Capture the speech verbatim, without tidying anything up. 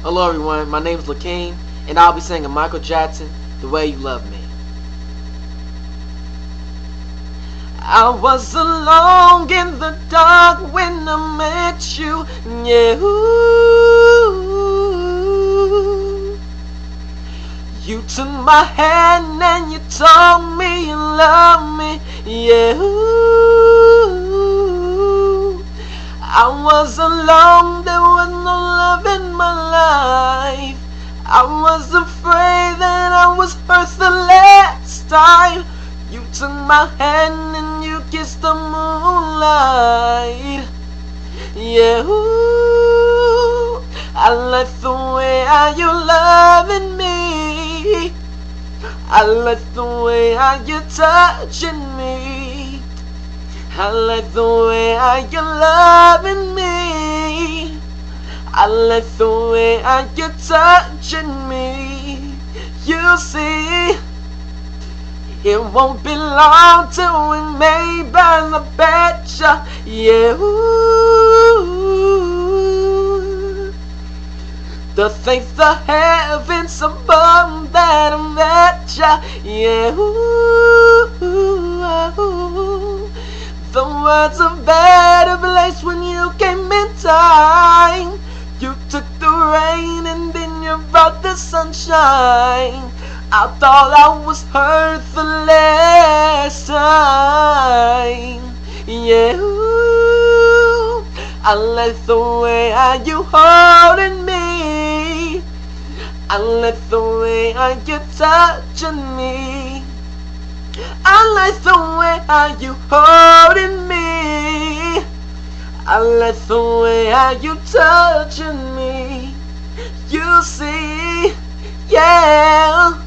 Hello everyone, my name is Lakeem, and I'll be singing Michael Jackson, The Way You Love Me. I was alone in the dark when I met you, yeah. Ooh. You took my hand and you told me you love me, yeah. Ooh. I was alone, there was no love in my life. I was afraid that I was hurt the last time. You took my hand and you kissed the moonlight, yeah. Ooh. I like the way how you loving me. I like the way how you touching me. I like the way how you loving me. I like the way how you touching me. You see, it won't be long till we may burn the betcha, yeah. Ooh. To thank the heavens above that I met ya, yeah. Ooh. The world's a better place when you came in time. You took the rain and then you brought the sunshine. I thought I was hurt the last time, yeah. Ooh. I like the way how you holding me. I like the way how you touching me. I like the way how you holding me. I like the way how you touching me. You see, yeah.